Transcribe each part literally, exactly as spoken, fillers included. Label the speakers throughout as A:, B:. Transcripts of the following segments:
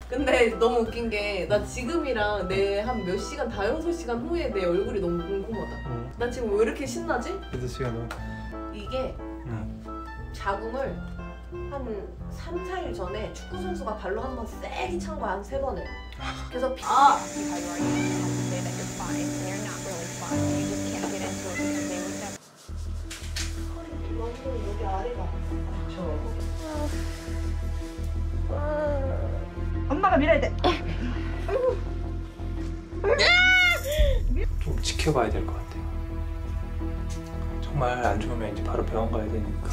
A: 근데 너무 웃긴 게 나 지금이랑 내 한 몇 시간, 다여섯 시간 후에 내 얼굴이 너무 궁금하다.
B: 응.
A: 나 지금 왜 이렇게 신나지?
B: 여덟 시간 후.
A: 이게
B: 응.
A: 자궁을 한 삼, 사 일 전에 축구 선수가 발로 한 번 세게 찬 거야, 한 세 번을. 그래서 피... 아! 여기 아래가
C: 엄마가 밀어야 돼.
B: 좀 지켜봐야 될 것 같아요. 정말 안 좋으면 이제 바로 병원 가야 되니까.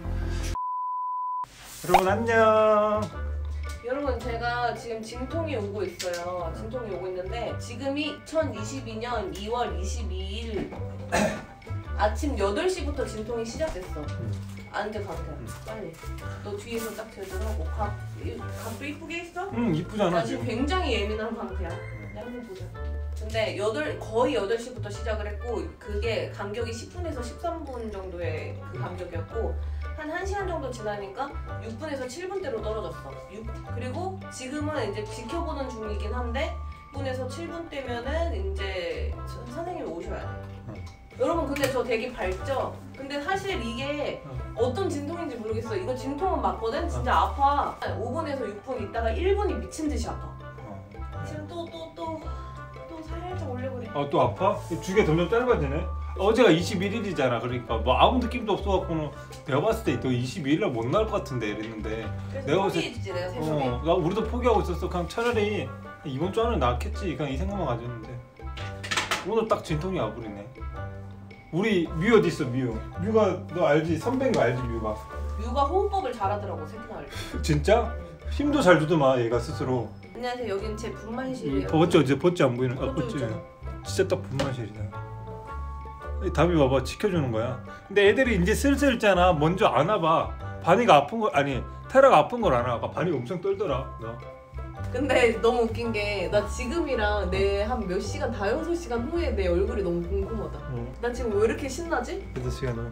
B: 여러분 안녕.
A: 여러분, 제가 지금 진통이 오고 있어요. 진통이 오고 있는데 지금이 이천이십이 년 이월 이십이일 아침 여덟 시부터 진통이 시작됐어. 앉아, 강태야. 빨리. 너 뒤에서 딱 제대로 하고. 각, 각도 이쁘게 했어?
B: 응, 이쁘잖아.
A: 나 지금 굉장히 예민한 상태야. 내 한번 보자. 근데 여덟, 거의 여덟 시부터 시작을 했고, 그게 간격이 십 분에서 십삼 분 정도의 그 간격이었고, 한 1시간 정도 지나니까 육 분에서 칠 분대로 떨어졌어. 육, 그리고 지금은 이제 지켜보는 중이긴 한데 육 분에서 칠 분대면은 이제 선생님이 오셔야 돼.
B: 응.
A: 여러분, 근데 저 되게 밝죠? 근데 사실 이게
B: 응.
A: 어떤 진통인지 모르겠어. 이거 진통은 맞거든? 진짜 응. 아파. 오 분에서 육 분 있다가 일 분이 미친 듯이 아파. 어. 지금 또 또 또 또 살짝 올려버려.
B: 아, 또 아파? 주기가 점점 짧아지네? 어제가 이십일 일이잖아. 그러니까 뭐 아무 느낌도 없어갖고는 내가 봤을 때 너 이십이 일날 못 나올 것 같은데 이랬는데 내가
A: 포기했지, 내가 새벽에.
B: 어, 나 우리도 포기하고 있었어. 그냥 차라리 이번 주 안에 낫겠지. 그냥 이 생각만 가졌는데 오늘 딱 진통이 와버리네. 우리 뮤 어디 있어? 뮤. 뮤가 너 알지? 선배인 거 알지? 뮤가.
A: 뮤가 호흡법을 잘하더라고, 세팅할 때.
B: 진짜? 힘도 잘 주더만 얘가 스스로.
A: 안녕하세요. 여긴 제 분만실이에요.
B: 버찌 어제 버찌 안 보이는? 아, 버찌.
A: 있잖아.
B: 진짜 딱 분만실이다. 답이 봐봐, 지켜주는 거야. 근데 애들이 이제 슬슬 있잖아. 먼저 안 와봐. 바니가 아픈 거 아니 테라가 아픈 걸 안 와. 바니 엄청 떨더라. 너.
A: 근데 너무 웃긴 게 나 지금이랑 내 한 몇 시간, 다여섯 시간 후에 내 얼굴이 너무 궁금하다.
B: 응.
A: 나 지금 왜 이렇게 신나지?
B: 여덟 시간 후.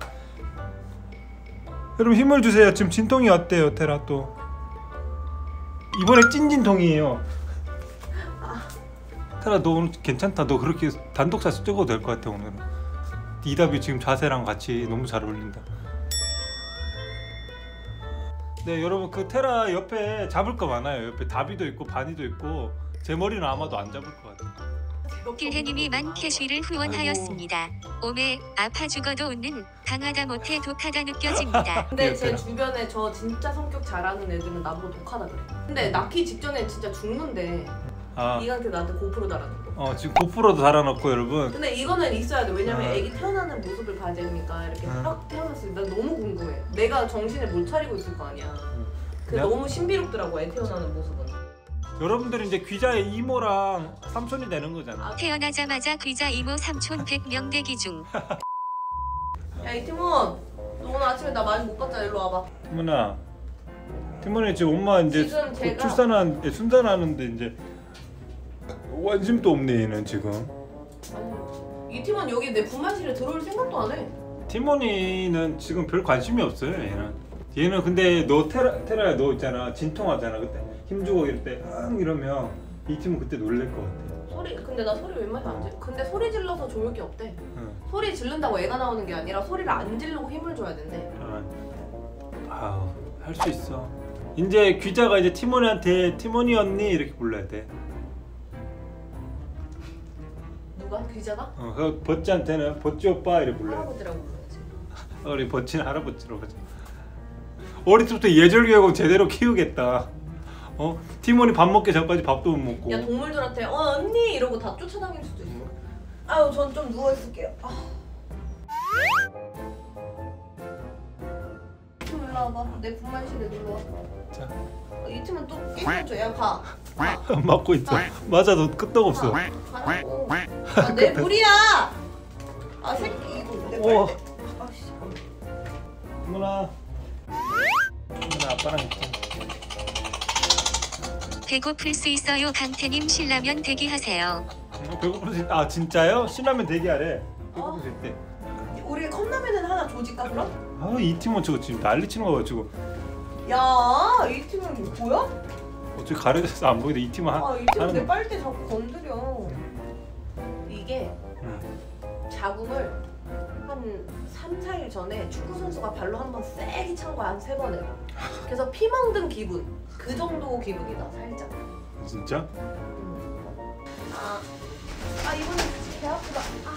B: 여러분 힘을 주세요. 지금 진통이 왔대요, 테라 또. 이번에 찐진통이에요. 아. 테라 너 오늘 괜찮다. 너 그렇게 단독 사진 찍어도 될 것 같아 오늘은. 이 답이 지금 자세랑 같이 너무 잘 어울린다. 네 여러분, 그 테라 옆에 잡을 거 많아요. 옆에 다비도 있고 바니도 있고 제 머리는 아마도 안 잡을 것 같아요.
D: 길해님이 만 캐쉬를 후원하였습니다. 오메 아파 죽어도 웃는 강하다 못해 독하다 느껴집니다.
A: 근데 제 주변에 저 진짜 성격 잘하는 애들은 나보고 독하다 그래. 근데 낳기 직전에 진짜 죽는데
B: 아.
A: 니한테 나한테 고프로 달아놓고.
B: 어 지금 고프로도 달아놓고 여러분.
A: 근데 이거는 있어야 돼. 왜냐면
B: 아.
A: 애기 태어나는 모습을 봐야 되니까. 이렇게
B: 아.
A: 딱 태어났을 때 나 너무 궁금해. 내가 정신을 못 차리고 있을 거 아니야. 그
B: 내가...
A: 너무 신비롭더라고, 애 태어나는 모습은.
B: 여러분들은 이제 귀자의 이모랑 삼촌이 되는 거잖아.
D: 태어나자마자 귀자 이모 삼촌 백 명 대기 중.
A: 야 이티몬, 너 오늘 아침에 나 많이 못 봤잖아. 일로 와봐.
B: 티몬아, 티몬이 지금 엄마 이제
A: 지금 제가...
B: 출산한 순산하는데 이제 관심도 없네 얘는 지금.
A: 아니, 이티몬 여기 내 분만실에 들어올 생각도 안 해.
B: 티몬이는 지금 별 관심이 없어요 얘는. 얘는 근데 너 테라 테라야 너 있잖아 진통하잖아 그때 힘주고 이럴 때 응 이러면 이 팀은 그때 놀랄 것 같아.
A: 소리 근데 나 소리 웬만해서 안 질. 근데 소리 질러서 좋을 게 없대.
B: 응.
A: 소리 지른다고 애가 나오는 게 아니라 소리를 안 지르고 힘을 줘야 된대.
B: 아우 할 수 있어. 이제 귀자가 이제 티몬이한테 티몬이 언니 이렇게 불러야 돼.
A: 누가? 귀자가?
B: 어, 그 버찌한테는 버찌 오빠 이렇게 불러야 돼.
A: 할아버지라고 불러야지.
B: 우리 버찌는 할아버지로 하자. 어릴 때부터 예절 교육은 제대로 키우겠다. 어? 티몬이 밥 먹기 전까지 밥도 못 먹고.
A: 야 동물들한테 어 언니 이러고 다 쫓아다닐 수도 있어. 아유 전 좀 누워 있을게요. 아. 좀 일로 와봐. 내 분만실에 눌러.
B: 자.
A: 어, 이 팀은 또 깨져줘. 야 가. 가.
B: 맞고 있어. 맞아 너 끄떡없어.
A: 가. 가라고. 아, 내 물이야. 아 새끼 이거 내
B: 오.
A: 빨대. 아씨.
B: 티몬아. 티몬아 아빠랑 있자.
D: 배고플 수 있어요. 강태님 신라면 대기하세요.
B: 어, 배고플 수 있... 아 진짜요? 신라면 대기하래. 배고플 수 있대.
A: 우리 컵라면은 하나 조질까 그럼?
B: 아이 팀은 저거 지금 난리 치는 거 봐 지금.
A: 야 이 팀은 뭐야?
B: 어차피 가려져서 안 보이는데 이 팀은 하,
A: 아, 이 팀은
B: 하는
A: 내
B: 거.
A: 빨대 자꾸 건드려. 이게
B: 응.
A: 자궁을 한 삼, 사 일 전에 축구 선수가 발로 한번 세게 찬 거야, 한 세 번을. 그래서 피 멍든 기분. 그 정도 기분이다, 살짝.
B: 진짜?
A: 음. 아, 아 이번엔 배 아프다. 아.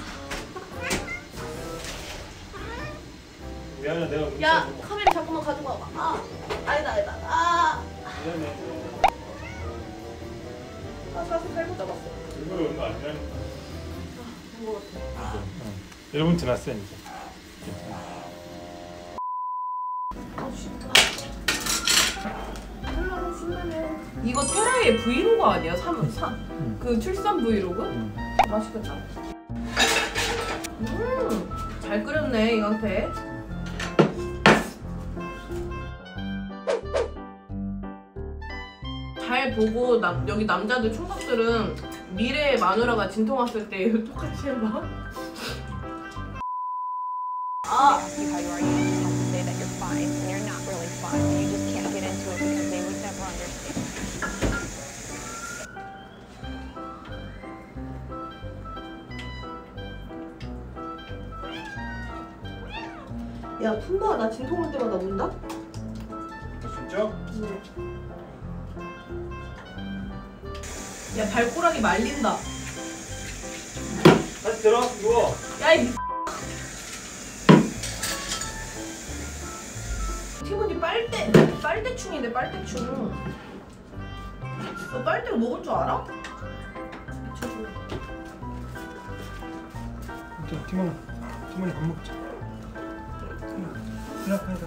B: 미안해 내가.
A: 야, 카메라 잠깐만 가지고 와봐. 아, 아니다, 아니다. 아,
B: 미안해.
A: 아, 가서 잘못 잡았어.
B: 이거 온거 아니야?
A: 아, 된거 같아.
B: 일 분 지났어 이제.
A: 아, 쉽다. 헬라로 신나네. 이거 테라의 브이로그 아니야? 삼, 삼.
B: 응.
A: 그 출산 브이로그?
B: 응.
A: 맛있겠다. 음, 잘 끓였네, 이강태. 잘 보고 남, 여기 남자들 총각들은 미래의 마누라가 진통 왔을 때 똑같이 해봐. 아,
C: ask you how you are, you just have to say that you're fine when you're not really fine. You just can't get into it because they would never understand.
A: 야, 푼다. 나 진통 올 때마다 운다?
B: 진짜?
A: 응. 야, 발꼬락이 말린다.
B: 다시 들어 누워.
A: 야, 이 티모니 빨대, 빨대충인데 빨대충. 너 빨대를 먹을 줄 알아? 미쳐줘.
B: 자, 티모나, 티모나 밥 먹자. 일어나, 일어나,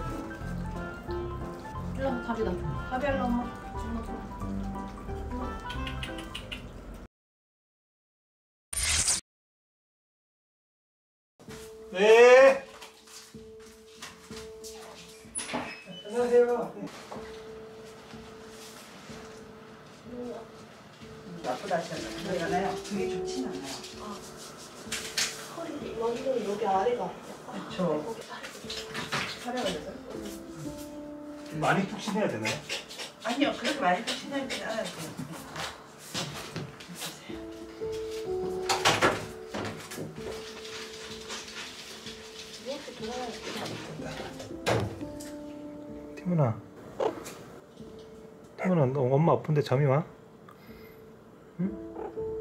B: 일어나.
A: 일로 밥이다. 밥이 할라 엄마. 엄마 줘.
B: 네. 안녕하세요.
E: 나쁘다 하셨나? 일어나요? 그게 좋진 않아요.
A: 허리 완전 여기 아래가.
E: 그렇죠.
A: 거기 아래.
E: 촬영을 해서?
B: 많이 푹신해야 되나요?
E: 아니요, 그렇게 많이 신하지 않아요.
A: 이렇게 돌아가야
B: 티모나, 티모나, 너 엄마 아픈데 잠이 와? 응?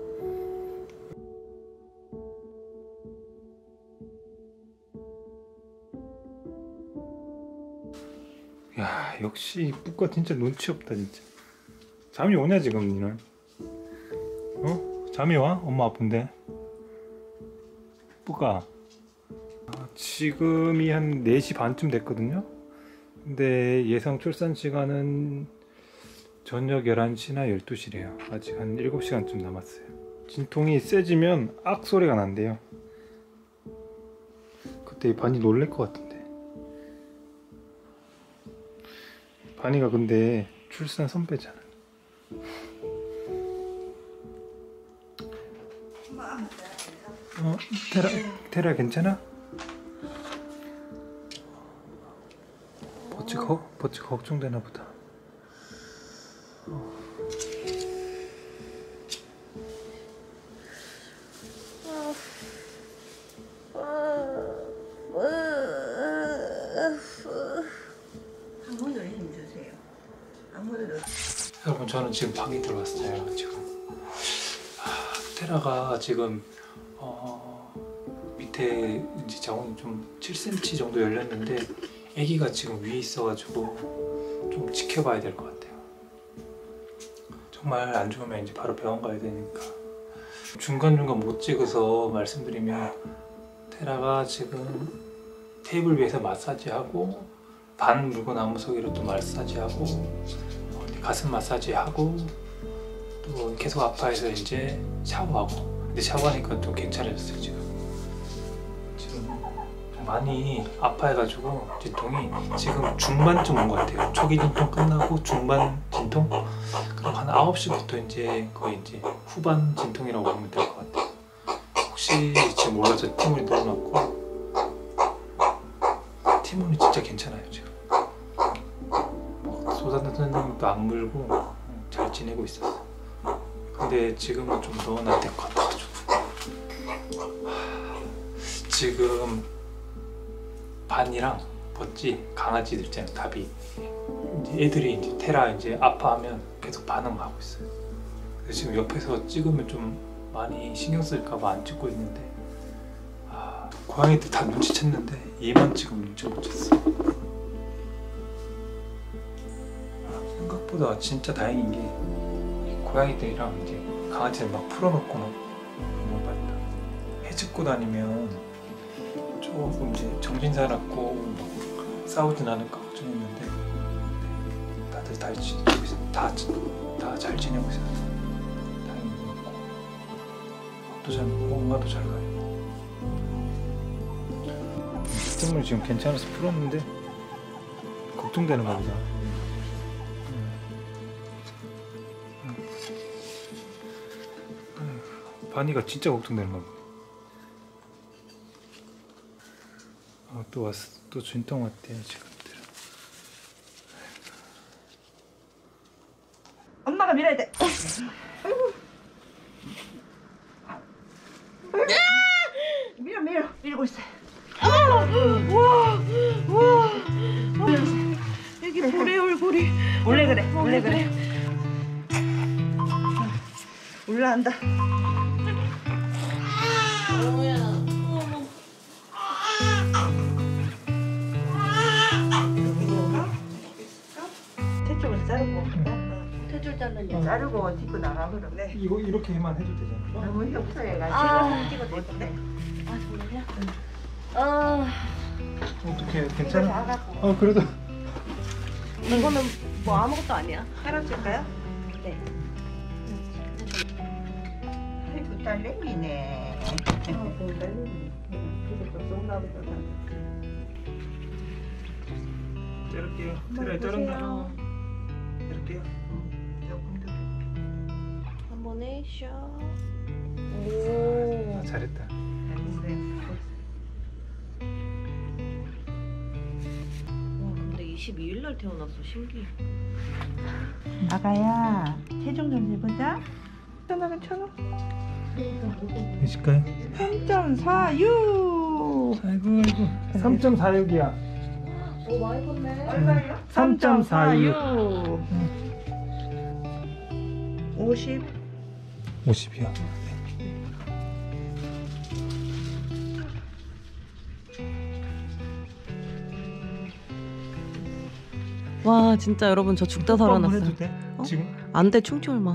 B: 야, 역시 뿌까 진짜 눈치 없다 진짜. 잠이 오냐 지금 니는? 어? 잠이 와? 엄마 아픈데? 뿌까. 아, 지금이 한 네 시 반쯤 됐거든요. 근데 예상 출산 시간은 저녁 열한 시나 열두 시래요. 아직 한 일곱 시간쯤 남았어요. 진통이 세지면 악 소리가 난대요. 그때 바니 놀랄 것 같은데. 바니가 근데 출산 선배잖아. 어, 테라, 테라 괜찮아? 버치 거, 버치 걱정되나 보다. 어.
E: 아무도 힘주세요. 아무도.
B: 여러분 저는 지금 방에 들어왔어요. 지금 아, 테라가 지금 어, 밑에 이제 자궁이 좀 칠 센티미터 정도 열렸는데 아기가 지금 위에 있어가지고 좀 지켜봐야 될 것 같아요. 정말 안 좋으면 이제 바로 병원 가야 되니까. 중간중간 못 찍어서 말씀드리면 테라가 지금 테이블 위에서 마사지하고 반 물고 나무서기로 또 마사지하고 어, 가슴 마사지하고 또 계속 아파해서 이제 샤워하고. 근데 샤워하니까 또 괜찮아졌어요. 지금 지금 좀 많이 아파해가지고 진통이 지금 중반쯤 온 것 같아요. 초기 진통 끝나고 중반 진통. 그럼 한 아홉 시부터 이제 거의 이제 후반 진통이라고 보면 될 것 같아요. 혹시 지금 몰라서 티몬이 넣어놨고 티몬이 진짜 괜찮아요 지금. 뭐 쏟아내는 것도 안 물고 잘 지내고 있었어. 근데 지금은 좀 넣어놔야 될 것 같아가지고 지금 반이랑 버찌 강아지들 있잖아요. 답이 이제 애들이 이제 테라 이제 아파하면 계속 반응하고 있어요. 그래서 지금 옆에서 찍으면 좀 많이 신경 쓸까봐 안 찍고 있는데 아, 고양이들 다 눈치챘는데 얘만 지금 눈치 못 챘어. 아, 생각보다 진짜 다행인 게 고양이들이랑 이제 강아지를 막 풀어놓고 막 너무 많다. 해집고 다니면 조금 이제 정신 사납고 막 싸우진 않을까 걱정했는데 다들 잘 지내고 있어. 다다 잘 지내고 있어. 다행인 것 같고 밥도 잘 먹고 엄마도 잘 가요. 시스템을 지금 괜찮아서 풀었는데 걱정되는 거 보다. 바니가 진짜 걱정되는 거 봐. 어, 또 왔어. 또 진통 왔대요 지금들.
E: 엄마가 밀어야 돼. 밀어 밀어 밀고 있어. 여기 볼에 얼굴이 원래 그래 원래 그래. 올라간다. 태쪽을 자르고 태쪽 자르고 자르고 딛고 나가 그러네.
B: 이거 이렇게만 해도 되잖아.
E: 너무 협소해가지고
A: 아.
E: 찍어도 못돼.
A: 아 정말요? 아
B: 어떻게
E: 이거
B: 괜찮아?
E: 나가고
B: 어 그래도
A: 이거는 뭐 아무것도 아니야.
E: 깔아줄까요?
A: 네.
E: 아이고 딸내미네.
B: 자를게요. 테라 자른다. 자를게요.
E: 조금 더.
A: 한 번에 샤. 오.
B: 아, 잘했다.
A: 와 근데 이십이 일 날 태어났어. 신기해.
E: 아가야 체중 좀 해보자. 천원은 천원.
B: 몇일까요?
E: 삼 점 사육.
B: 아이고 아이고. 삼 점 사육이야.
A: 오 많이 컸네.
E: 얼마요?
B: 삼 점 사육.
E: 오십.
B: 오십이야.
A: 와 진짜 여러분 저 죽다 살아났어요.
B: 해도 돼?
A: 어?
B: 지금?
A: 안돼 충치 얼마.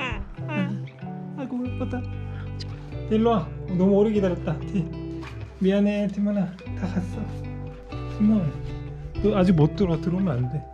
B: 아이고 예쁘다. 일로 와. 너무 오래 기다렸다. 티. 미안해 티몬아. 다 갔어. 티몬. 너 아직 못 들어. 들어오면 안 돼.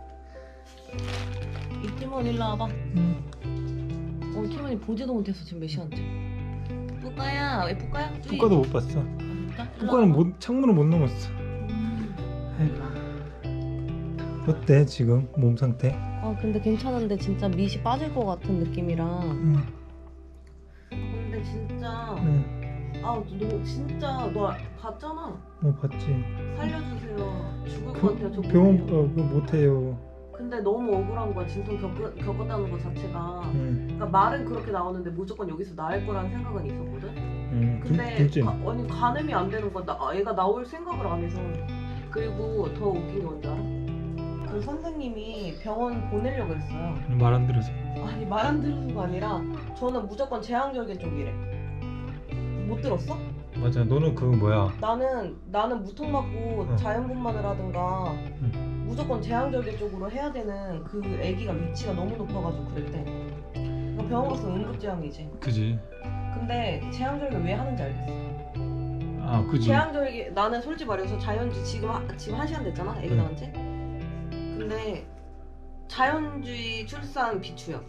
A: 이 팀원 일로 와봐.
B: 응.
A: 어 팀원이 보지도 못해서 지금 몇 시간째. 뿌까야 왜 뿌까야?
B: 국가도 못 봤어. 국가는 못 창문을 못 넘었어. 아이고. 어때 지금 몸 상태?
A: 아 근데 괜찮은데 진짜 밑이 빠질 것 같은 느낌이라.
B: 응.
A: 근데 진짜
B: 응.
A: 아너 진짜 너 봤잖아.
B: 뭐 봤지.
A: 살려주세요. 죽을
B: 그,
A: 것 같아요. 저
B: 병원
A: 보내요.
B: 어 그거 못해요.
A: 근데 너무 억울한 거야. 진통 겪, 겪었다는 것 자체가.
B: 응.
A: 그러니까 말은 그렇게 나오는데 무조건 여기서 나을 거라는 생각은 있었거든.
B: 응.
A: 근데
B: 둘째.
A: 가, 아니 가늠이 안 되는 거야. 나, 애가 나올 생각을 안 해서. 그리고 더 웃긴 게 뭔지 알아? 그 선생님이 병원 보내려고 했어요.
B: 말 안 들어서.
A: 아니 말 안 들은 거 아니라 저는 무조건 제왕절개 쪽이래. 못 들었어?
B: 맞아. 너는 그 뭐야?
A: 나는 나는 무통 맞고
B: 응.
A: 자연분만을 하든가
B: 응.
A: 무조건 제왕절개 쪽으로 해야 되는 그 아기가 위치가 너무 높아가지고 그랬대. 그러니까 병원 가서 응급제왕이지.
B: 그지.
A: 근데 제왕절개 왜 하는지 알겠어.
B: 아 그지.
A: 제왕절개 나는 솔직히 말해서 자연주의 지금 하, 지금 한 시간 됐잖아 애기
B: 응.
A: 낳은 지. 근데 자연주의 출산 비추야.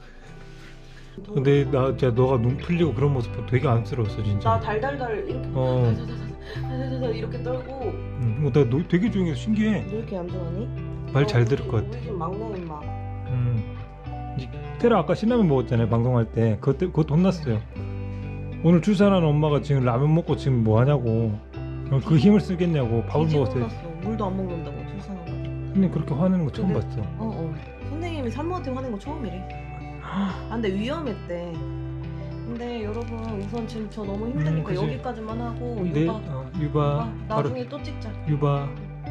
B: 근데 나 진짜 너가 눈 풀리고 그런 모습 보면 되게 안쓰러웠어 진짜.
A: 나 달달달 이렇게
B: 어.
A: 달달달달 이렇게 떨고.
B: 응. 어, 나 너 되게 조용해서 신기해.
A: 왜 이렇게 얌전하니?
B: 말 잘 들을 것 같아.
A: 우리 집 막내 임마.
B: 음. 이 테라 아까 신라면 먹었잖아요 방송할 때. 그것 때 그것 혼났어요. 오늘 출산하는 엄마가 지금 라면 먹고 지금 뭐 하냐고. 어, 그 힘을 쓰겠냐고. 밥을
A: 뒤집어
B: 먹었어요.
A: 놨어. 물도 안 먹는다고 출산하고.
B: 선생님 그렇게 화내는 거 처음
A: 근데-
B: 봤어.
A: 어 어. 선생님이 산모한테 화낸 거 처음이래. 아 근데 위험했대. 근데 여러분 우선 지금 저 너무 힘드니까
B: 음, 그치.
A: 여기까지만 하고
B: 네,
A: 유바
B: 어, 유바
A: 아,
B: 바로
A: 나중에 또 찍자.
B: 유바.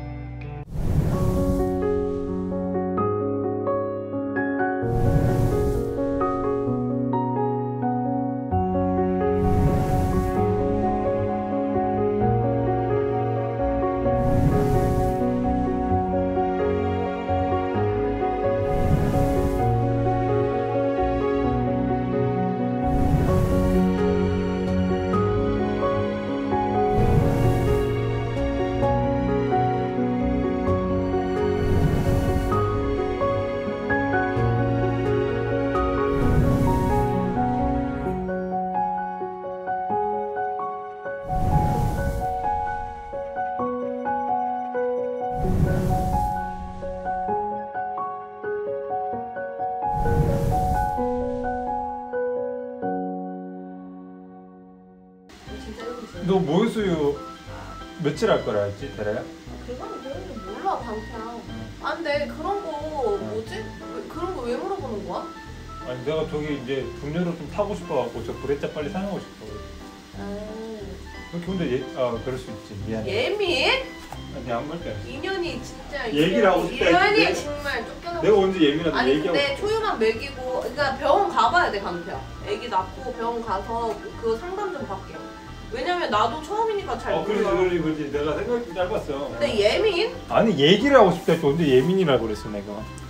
A: 진짜 이러고 있어요.
B: 너 모유수유 며칠 할 거라 했지, 대라야?
A: 그건 그건 몰라 방향. 아 근데 그런 거 뭐지? 왜- 그런 거 왜 물어보는 거야?
B: 아니 내가 저기 이제 분유로 좀 사고 싶어갖고 저 브레짜 빨리 사용하고 싶어. 이렇게 혼자 예, 아 그럴 수 있지. 미안해.
A: 예민?
B: 아니 안 그럴게.
A: 인연이 진짜
B: 얘기를 하고 싶다
A: 인연이
B: 했는데.
A: 정말 쫓겨나고
B: 내가 언제 예민한데
A: 아니
B: 얘기하고
A: 근데
B: 싶어.
A: 초유만 먹이고 그러니까 병원 가봐야 돼 강태야. 애기 낳고 병원 가서 그 상담 좀 받게. 왜냐면 나도 처음이니까 잘
B: 어
A: 몰라.
B: 그러지 그러지 그러지 내가 생각이 짧았어.
A: 근데 예민?
B: 아니 얘기를 하고 싶다 했지 언제 예민이라고 그랬어 내가.